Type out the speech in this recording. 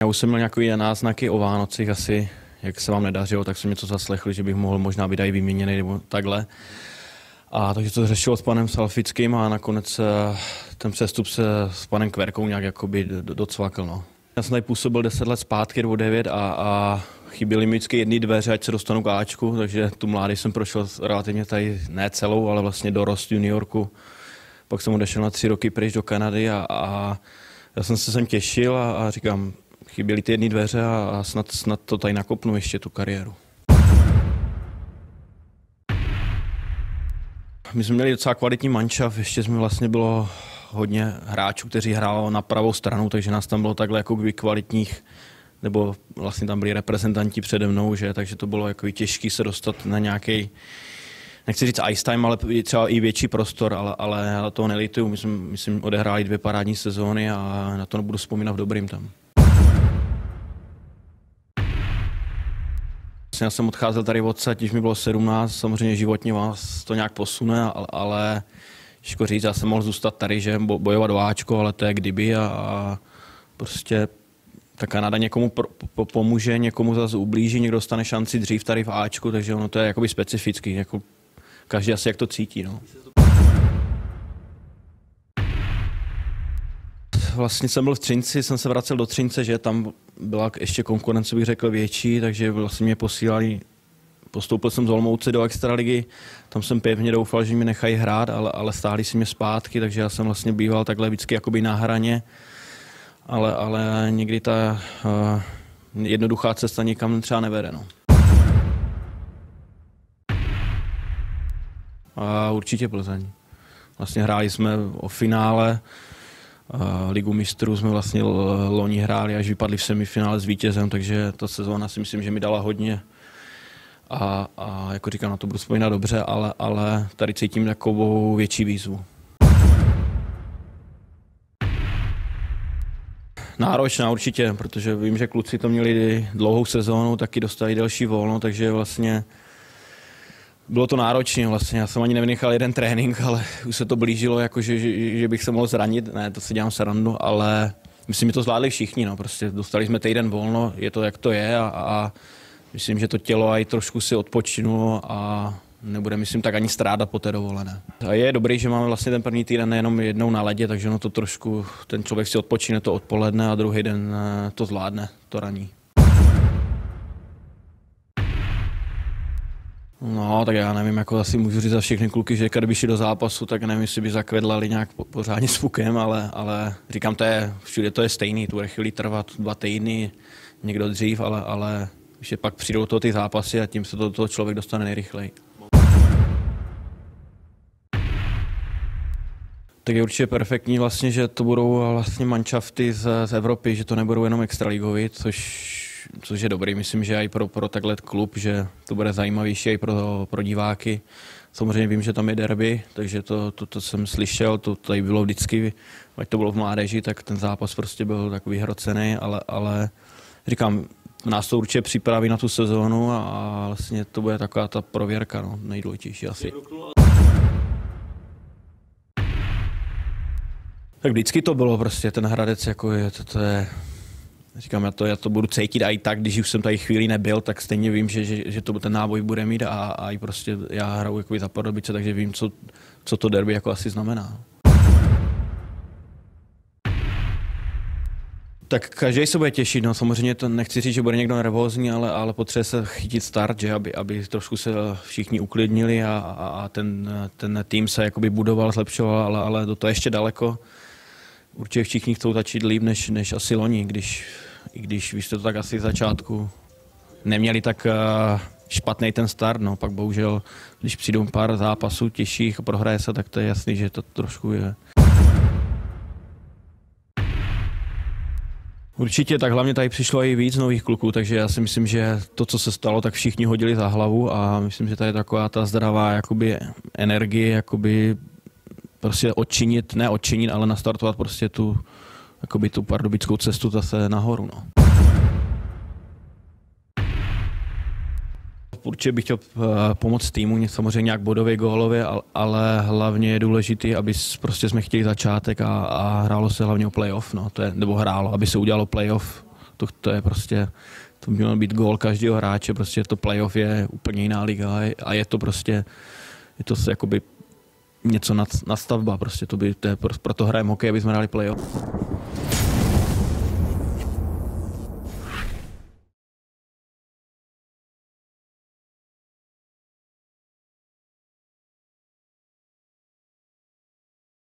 Já už jsem měl nějaké náznaky o Vánocích asi, jak se vám nedařilo, tak jsem něco zaslechl, že bych mohl možná být i vyměněný nebo takhle. A takže to řešilo s panem Salfickým a nakonec ten přestup se s panem Kverkou nějak jakoby docvakl. No. Já jsem tady působil 10 let zpátky nebo 9 a chyběly mi vždycky jedny dveře, ať se dostanu k Ačku, takže tu mládí jsem prošel relativně tady ne celou, ale vlastně dorost juniorku. Pak jsem odešel na 3 roky pryč do Kanady a já jsem se sem těšil a říkám, chyběly ty jedny dveře a snad to tady nakopnu ještě tu kariéru. My jsme měli docela kvalitní manšaft, ještě jsme vlastně bylo hodně hráčů, kteří hráli na pravou stranu, takže nás tam bylo takhle jako kvalitních, nebo vlastně tam byli reprezentanti přede mnou, že? Takže to bylo jako těžké se dostat na nějaký, nechci říct ice time, ale třeba i větší prostor, ale toho nelituju. My jsme odehráli 2 parádní sezóny a na to nebudu vzpomínat v dobrým tam. Já jsem odcházel tady odsaď, když mi bylo 17, samozřejmě životně vás to nějak posune, ale těžko říct, já jsem mohl zůstat tady, že bojovat o Ačko, ale to je kdyby a prostě ta Kanada někomu pomůže, někomu zase ublíží, někdo dostane šanci dřív tady v Ačku, takže ono to je jakoby specifický, jako každý asi jak to cítí. No. Vlastně jsem byl v Třinci, jsem se vracel do Třince, že tam byla ještě konkurence, bych řekl, větší, takže vlastně mě posílali, postoupil jsem z Olomouce do extraligy, tam jsem pevně doufal, že mě nechají hrát, ale stáhli si mě zpátky, takže já jsem vlastně býval takhle vždycky jakoby na hraně, ale někdy ta jednoduchá cesta nikam třeba nevede. No. A určitě Plzeň. Vlastně hráli jsme o finále, Ligu mistrů jsme vlastně loni hráli, až vypadli v semifinále s vítězem, takže ta sezóna si myslím, že mi dala hodně. A jako říkám, na to budu vzpomínat dobře, ale tady cítím takovou větší výzvu. Náročná určitě, protože vím, že kluci to měli dlouhou sezónu, taky dostali delší volno, takže vlastně bylo to náročné, vlastně. Já jsem ani nevynechal jeden trénink, ale už se to blížilo, jako že bych se mohl zranit. Ne, to si dělám srandu, ale myslím, že to zvládli všichni. No. Prostě dostali jsme týden volno, je to, jak to je a myslím, že to tělo aj trošku si odpočinulo a nebude, myslím, tak ani strádat po té dovolené. A je dobrý, že máme vlastně ten první týden nejenom jednou na ledě, takže no to trošku, ten člověk si odpočine to odpoledne a druhý den to zvládne, to raní. No, tak já nevím, jako asi můžu říct za všechny kluky, že kdyby šli do zápasu, tak nevím, jestli by zakvedlali nějak pořádně s fukem, ale říkám, všude to je stejný, tu bude chvíli trvat 2 týdny, někdo dřív, ale že pak přijdou ty zápasy a tím se toho člověk dostane nejrychleji. Tak je určitě perfektní vlastně, že to budou vlastně manšafty z Evropy, že to nebudou jenom extraligovi, což je dobrý. Myslím, že i pro takhle klub, že to bude zajímavější i pro diváky. Samozřejmě vím, že tam je derby, takže to jsem slyšel, to tady bylo vždycky, ať to bylo v mládeži, tak ten zápas prostě byl takový hrocený, ale říkám, nás to určitě připraví na tu sezónu a vlastně to bude taková ta prověrka, no, nejdůležitější asi. Tak vždycky to bylo prostě, ten Hradec, jako to je, říkám, já to budu cítit a i tak, když už jsem tady chvíli nebyl, tak stejně vím, že to ten náboj bude mít a i prostě já hraju jako za Pardubice, takže vím, co to derby jako asi znamená. Tak každý se bude těšit, no samozřejmě to nechci říct, že bude někdo nervózní, ale potřebuje se chytit start, že aby trošku se všichni uklidnili a ten tým se jakoby budoval, zlepšoval, ale do toho ještě daleko. Určitě všichni chcou začít líp než asi loni, i když vy jste to tak asi v začátku neměli tak špatný ten start, no pak bohužel, když přijdou pár zápasů těžších a prohraje se, tak to je jasný, že to trošku je. Určitě, tak hlavně tady přišlo i víc nových kluků, takže já si myslím, že to, co se stalo, tak všichni hodili za hlavu a myslím, že tady je taková ta zdravá jakoby energie, jakoby prostě ne odčinit, ale nastartovat prostě tu pardubickou cestu zase nahoru. No. Určitě bych chtěl pomoct týmu, samozřejmě nějak bodově, gólově, ale hlavně je důležité, aby prostě jsme chtěli začátek a hrálo se hlavně o playoff, no, nebo hrálo, aby se udělalo playoff To je prostě, to by mělo být gól každého hráče, prostě to playoff je úplně jiná liga a je to prostě, je to jakoby něco nadstavba, prostě to je, proto hrajeme hokej, aby jsme hráli playoff.